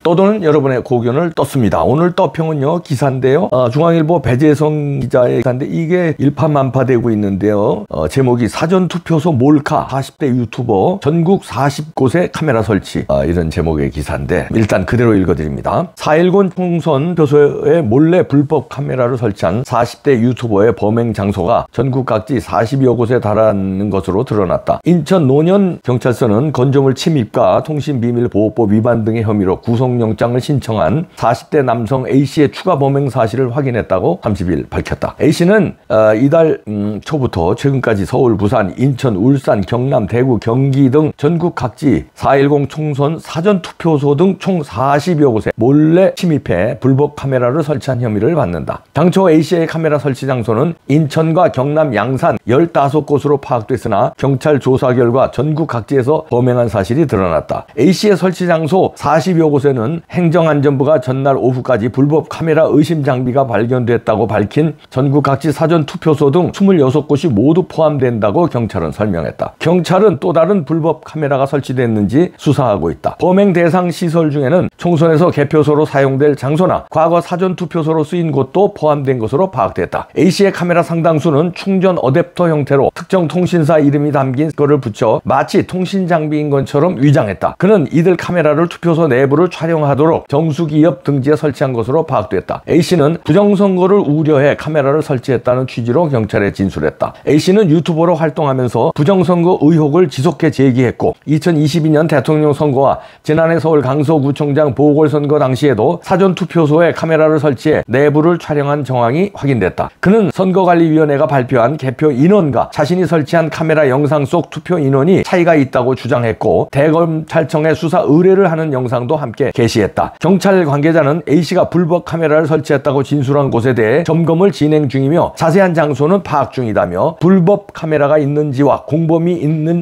떠도는 여러분의 고견을 떴습니다. 오늘 떠평은요 기사인데요. 중앙일보 배재성 기자의 기사인데 이게 일파만파되고 있는데요. 제목이 사전투표소 몰카 40대 유튜버 전국 40곳에 카메라 설치, 이런 제목의 기사인데 일단 그대로 읽어드립니다. 4.19 총선 표소에 몰래 불법 카메라를 설치한 40대 유튜버의 범행 장소가 전국 각지 40여 곳에 달하는 것으로 드러났다. 인천 노년 경찰서는 건조물 침입과 통신비밀보호법 위반 등의 혐의로 구속영장을 신청한 40대 남성 A씨의 추가 범행 사실을 확인했다고 30일 밝혔다. A씨는 이달 초부터 최근까지 서울, 부산, 인천, 울산, 경남, 대구, 경기 등 전국 각지 4.10 총선 사전투표소 등 총 40여 곳에 몰래 침입해 불법 카메라를 설치한 혐의를 받는다. 당초 A씨의 카메라 설치 장소는 인천과 경남 양산 15곳으로 파악됐으나 경찰 조사 결과 전국 각지에서 범행한 사실이 드러났다. A씨의 설치 장소 40여 곳에는 행정안전부가 전날 오후까지 불법 카메라 의심 장비가 발견됐다고 밝힌 전국 각지 사전투표소 등 26곳이 모두 포함된다고 경찰은 설명했다. 경찰은 또 다른 불법 카메라가 설치됐는지 수사하고 있다. 범행 대상 시설 중에는 총선에서 개표소로 사용될 장소나 과거 사전투표소로 쓰인 곳도 포함된 것으로 파악됐다. A씨의 카메라 상당수는 충전 어댑터 형태로 특정 통신사 이름이 담긴 것을 붙여 마치 통신장비인 것처럼 위장했다. 그는 이들 카메라를 투표소 내부를 촬영하도록 정수기업 등지에 설치한 것으로 파악됐다. A씨는 부정선거를 우려해 카메라를 설치했다는 취지로 경찰에 진술했다. A씨는 유튜버로 활동하면서 부정선거 의혹을 지속해 제기했고 2022년 대통령 선거와 지난해 서울 강서구청장 보궐선거 당시에도 사전투표소에 카메라를 설치해 내부를 촬영한 정황이 확인됐다. 그는 선거관리위원회가 발표한 개표 인원과 자신이 설치한 카메라 영상 속 투표 인원이 차이가 있다고 주장했고 대검찰청에 수사 의뢰를 하는 영상도 함께 게시했다. 경찰 관계자는 A씨가 불법 카메라를 설치했다고 진술한 곳에 대해 점검을 진행 중이며 자세한 장소는 파악 중이다며 불법 카메라가 있는지와 공범이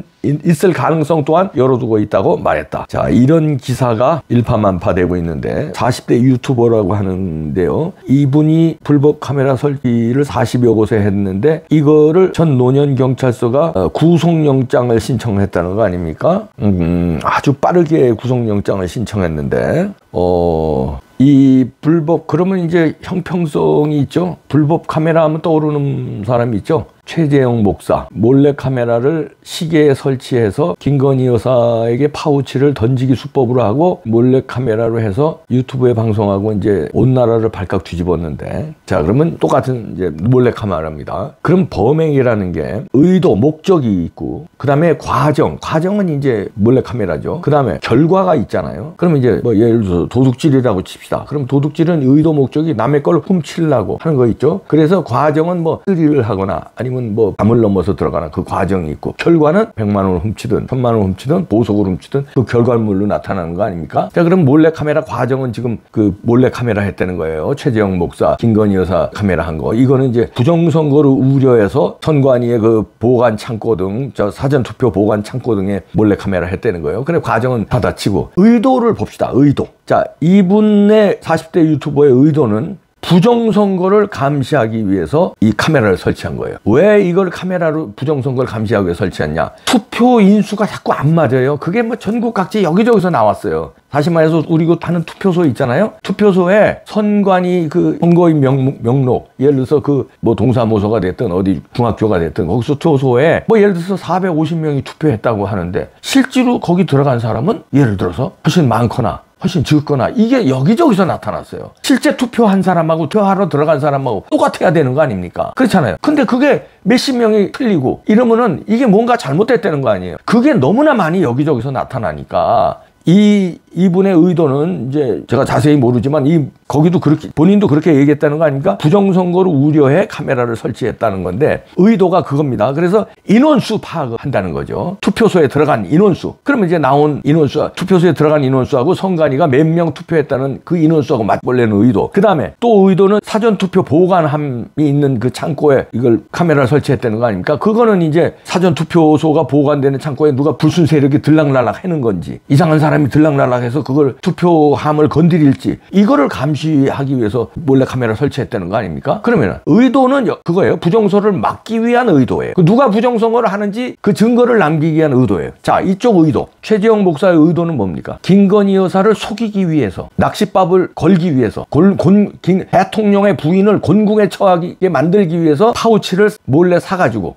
있을 가능성 또한 열어두고 있다고 말했다. 자, 이런 기사가 일파만파되고 있는데 40대 유튜버라고 하는데요. 이분이 불법 카메라 설치를 40여 곳에 했는데 이거를 전 노년경찰서가 구속영장을 신청했다는 거 아닙니까? 아주 빠르게 구속영장을 신청했는데 이 불법, 그러면 이제 형평성이 있죠. 불법 카메라 하면 떠오르는 사람이 있죠. 최재형 목사 몰래 카메라를 시계에 설치해서 김건희 여사에게 파우치를 던지기 수법으로 하고 몰래 카메라로 해서 유튜브에 방송하고 이제 온 나라를 발칵 뒤집었는데, 자 그러면 똑같은 이제 몰래 카메라입니다. 그럼 범행이라는 게 의도, 목적이 있고 그 다음에 과정은 이제 몰래 카메라죠. 그 다음에 결과가 있잖아요. 그러면 이제 뭐 예를 들어서 도둑질이라고 칩시다. 그럼 도둑질은 의도, 목적이 남의 걸 훔치려고 하는 거 있죠. 그래서 과정은 뭐 스릴을 하거나 아니면 뭐 담을 넘어서 들어가는 그 과정이 있고, 결과는 100만 원을 훔치든 1000만 원을 훔치든 보석을 훔치든 그 결과물로 나타나는 거 아닙니까? 자, 그럼 몰래 카메라 과정은 지금 그 몰래 카메라 했다는 거예요. 최재형 목사, 김건희 여사 카메라 한 거. 이거는 이제 부정선거를 우려해서 선관위의 그 보관 창고 등 저 사전투표 보관 창고 등에 몰래 카메라 했다는 거예요. 그래 과정은 받아치고 의도를 봅시다. 의도. 자, 이분의 40대 유튜버의 의도는 부정선거를 감시하기 위해서 이 카메라를 설치한 거예요. 왜 이걸 카메라로 부정선거를 감시하기 위해 설치했냐? 투표 인수가 자꾸 안 맞아요. 그게 뭐 전국 각지 여기저기서 나왔어요. 다시 말해서 우리 그 하는 투표소 있잖아요. 투표소에 선관위 그 선거인 명록, 예를 들어서 그 뭐 동사무소가 됐든 어디 중학교가 됐든 거기서 투표소에 뭐 예를 들어서 450명이 투표했다고 하는데 실제로 거기 들어간 사람은 예를 들어서 훨씬 많거나 훨씬 적거나 이게 여기저기서 나타났어요. 실제 투표한 사람하고 투표하러 들어간 사람하고 똑같아야 되는 거 아닙니까? 그렇잖아요. 근데 그게 몇십 명이 틀리고 이러면은 이게 뭔가 잘못됐다는 거 아니에요. 그게 너무나 많이 여기저기서 나타나니까 이분의 의도는 이제 제가 자세히 모르지만 거기도 그렇게 본인도 그렇게 얘기했다는 거 아닙니까? 부정선거를 우려해 카메라를 설치했다는 건데 의도가 그겁니다. 그래서 인원수 파악을 한다는 거죠. 투표소에 들어간 인원수. 그러면 이제 나온 인원수, 투표소에 들어간 인원수하고 선관위가 몇 명 투표했다는 그 인원수하고 맞벌려는 의도. 그 다음에 또 의도는 사전투표 보관함이 있는 그 창고에 이걸 카메라를 설치했다는 거 아닙니까? 그거는 이제 사전투표소가 보관되는 창고에 누가 불순 세력이 들락날락 하는 건지, 이상한 사람이 들락날락해서 그걸 투표함을 건드릴지, 이거를 감시 감시하기 위해서 몰래카메라 설치했다는 거 아닙니까? 그러면 의도는 그거예요. 부정선거를 막기 위한 의도예요. 누가 부정선거를 하는지 그 증거를 남기기 위한 의도예요. 자, 이쪽 의도. 최재형 목사의 의도는 뭡니까? 김건희 여사를 속이기 위해서, 낚싯밥을 걸기 위해서, 대통령의 부인을 곤궁에 처하게 만들기 위해서 파우치를 몰래 사가지고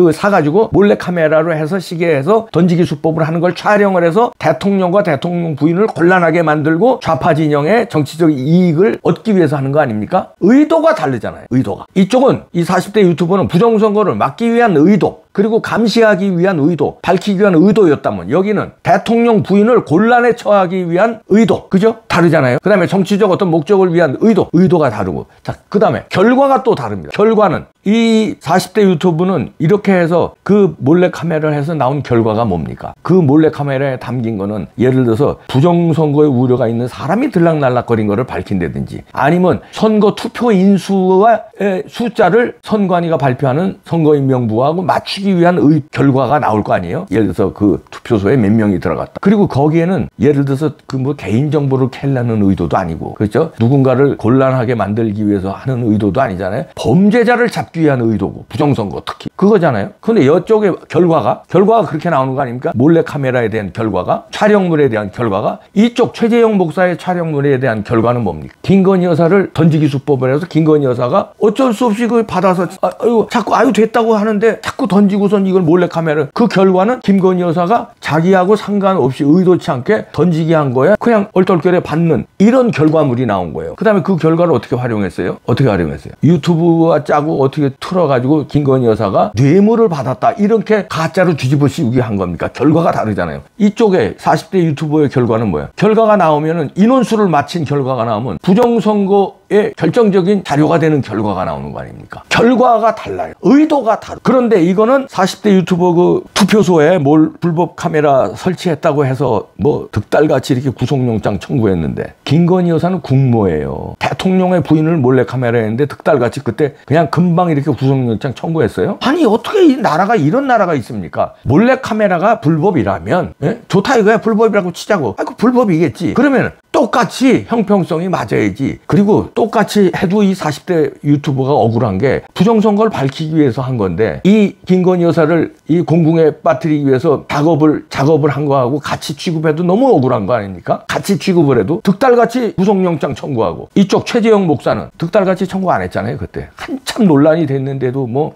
몰래카메라로 해서 시계해서 던지기 수법을 하는 걸 촬영을 해서 대통령과 대통령 부인을 곤란하게 만들고 좌파 진영의 정치적 이익을 얻기 위해서 하는 거 아닙니까? 의도가 다르잖아요. 의도가. 이쪽은 이 40대 유튜버는 부정선거를 막기 위한 의도, 그리고 감시하기 위한 의도, 밝히기 위한 의도였다면 여기는 대통령 부인을 곤란에 처하기 위한 의도. 그죠? 다르잖아요. 그 다음에 정치적 어떤 목적을 위한 의도가 다르고. 자, 그 다음에 결과가 또 다릅니다. 결과는 이 40대 유튜브는 이렇게 해서 그 몰래카메라를 해서 나온 결과가 뭡니까? 그 몰래카메라에 담긴 거는 예를 들어서 부정선거의 우려가 있는 사람이 들락날락거린 거를 밝힌다든지, 아니면 선거 투표 인수와 숫자를 선관위가 발표하는 선거인명부하고 맞추기 위한 결과가 나올 거 아니에요? 예를 들어서 그 투표소에 몇 명이 들어갔다. 그리고 거기에는 예를 들어서 그 뭐 개인정보를 캘라는 의도도 아니고, 그렇죠? 누군가를 곤란하게 만들기 위해서 하는 의도도 아니잖아요. 범죄자를 잡기 위한 의도고, 부정선거 특히 그거잖아요. 근데 이쪽에 결과가 그렇게 나오는 거 아닙니까? 몰래카메라에 대한 결과가, 촬영물에 대한 결과가, 이쪽 최재형 목사의 촬영물에 대한 결과는 뭡니까? 김건희 여사를 던지기 수법을 해서 김건희 여사가 어쩔 수 없이 그걸 받아서 자꾸 됐다고 하는데 자꾸 던지고선 이걸 몰래카메라, 그 결과는 김건희 여사가 자기하고 상관없이 의도치 않게 던지기 한 거에 그냥 얼떨결에 받는 이런 결과물이 나온 거예요. 그 다음에 그 결과를 어떻게 활용했어요? 유튜브와 짜고 어떻게 틀어가지고 김건희 여사가 뇌물을 받았다, 이렇게 가짜로 뒤집어 씌우기 한 겁니까? 결과가 다르잖아요. 이쪽에 40대 유튜버의 결과는 뭐야? 결과가 나오면은 인원수를 맞힌 결과가 나오면 부정선거의 결정적인 자료가 되는 결과가 나오는 거 아닙니까? 결과가 달라요. 의도가 다르. 그런데 이거는 40대 유튜버 그 투표소에 불법 카메라 설치했다고 해서 뭐 득달같이 이렇게 구속영장 청구했는데, 김건희 여사는 국모예요. 대통령의 부인을 몰래카메라 했는데 득달같이 그때 그냥 금방 이렇게 구속영장 청구했어요? 아니, 어떻게 이 나라가 이런 나라가 있습니까? 몰래카메라가 불법이라면, 좋다 이거야. 불법이라고 치자고. 그 불법이겠지. 그러면 똑같이 형평성이 맞아야지. 그리고 똑같이 해도 이 40대 유튜버가 억울한 게 부정선거를 밝히기 위해서 한 건데, 이 김건희 여사를 이 공궁에 빠뜨리기 위해서 작업을 한 거하고 같이 취급해도 너무 억울한 거 아닙니까? 같이 취급을 해도 득달같이 구속영장 청구하고, 이쪽 최재형 목사는 득달같이 청구 안 했잖아요. 그때 한참 논란이 됐는데도 뭐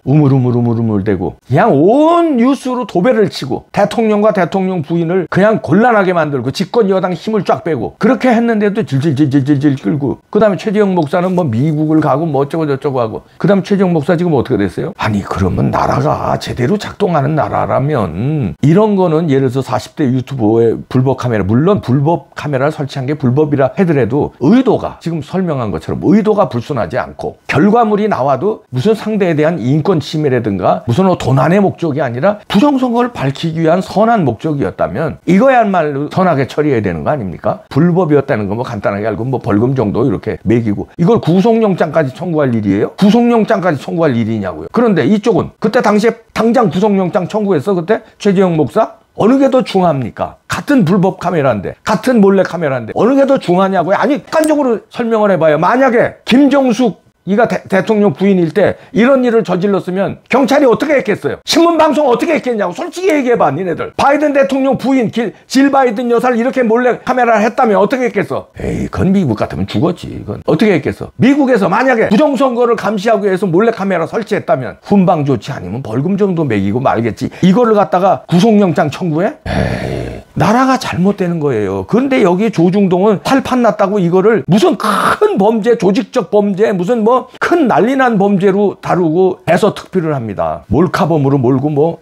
우물대고 그냥 온 뉴스로 도배를 치고 대통령과 대통령 부인을 그냥 곤란하게 만들고 집권 여당 힘을 쫙 빼고 그렇게 했는데도 질질 끌고, 그 다음에 최재형 목사는 뭐 미국을 가고 뭐 어쩌고 저쩌고 하고, 그 다음에 최재형 목사 지금 어떻게 됐어요? 아니, 그러면 나라가 제대로 작동하는 나라라면 이런 거는 예를 들어서 40대 유튜버의 불법 카메라, 물론 불법 카메라를 설치한 게 불법이라 하더라도 의도가 지금 설명한 것처럼 의도가 불순하지 않고, 결과물이 나와도 무슨 상대에 대한 인권 침해라든가 무슨 도난의 목적이 아니라 부정선거를 밝히기 위한 선한 목적이었다면 이거야말로 선하게 처리해야 되는 거 아닙니까? 불법이었다는 거 뭐 간단하게 알고 뭐 벌금 정도 이렇게 매기고, 이걸 구속영장까지 청구할 일이에요? 구속영장까지 청구할 일이냐고요. 그런데 이쪽은 그때 당시에 당장 구속영장 청구했어. 그때 최재형 목사? 어느 게 더 중합니까? 같은 불법 카메라인데, 같은 몰래 카메라인데 어느 게 더 중하냐고요? 아니, 객관적으로 설명을 해봐요. 만약에 김정숙 이가 대통령 부인일 때 이런 일을 저질렀으면 경찰이 어떻게 했겠어요? 신문방송 어떻게 했겠냐고. 솔직히 얘기해봐, 니네들. 바이든 대통령 부인 질 바이든 여사를 이렇게 몰래 카메라를 했다면 어떻게 했겠어? 에이, 그건 미국 같으면 죽었지. 이건 어떻게 했겠어? 미국에서 만약에 부정선거를 감시하기 위해서 몰래 카메라 설치했다면 훈방 조치 아니면 벌금 정도 매기고 말겠지. 이거를 갖다가 구속영장 청구해? 에이, 나라가 잘못되는 거예요. 그런데 여기 조중동은 탈판 났다고 이거를 무슨 큰 범죄, 조직적 범죄, 무슨 뭐 큰 난리난 범죄로 다루고 해서 특필을 합니다. 몰카범으로 몰고 뭐,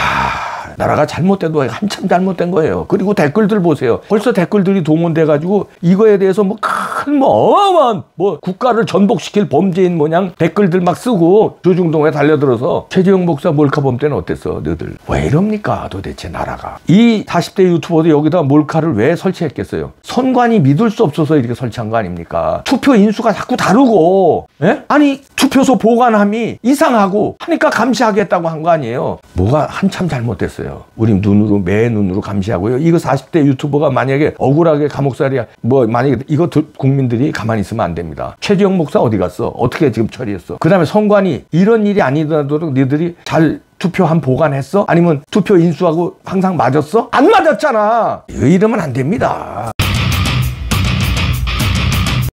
나라가 잘못돼도 한참 잘못된 거예요. 그리고 댓글들 보세요. 벌써 댓글들이 동원돼가지고 이거에 대해서 뭐 큰 어마어마한 뭐 국가를 전복시킬 범죄인 모양 댓글들 막 쓰고 조중동에 달려들어서 최재형 목사 몰카범 때는 어땠어, 너희들? 왜 이럽니까 도대체 나라가? 이 40대 유튜버도 여기다 몰카를 왜 설치했겠어요? 선관위 믿을 수 없어서 이렇게 설치한 거 아닙니까? 투표 인수가 자꾸 다르고, 아니 투표소 보관함이 이상하고 하니까 감시하겠다고 한 거 아니에요? 뭐가 한참 잘못됐어요. 있어요. 우리 눈으로, 매 눈으로 감시하고요. 이거 40대 유튜버가 만약에 억울하게 감옥살이야, 뭐 만약에 이거 국민들이 가만히 있으면 안 됩니다. 최재형 목사 어디 갔어? 어떻게 지금 처리했어? 그 다음에 선관위, 이런 일이 아니더라도 너희들이 잘 투표한 보관했어? 아니면 투표 인수하고 항상 맞았어? 안 맞았잖아. 이러면 안 됩니다.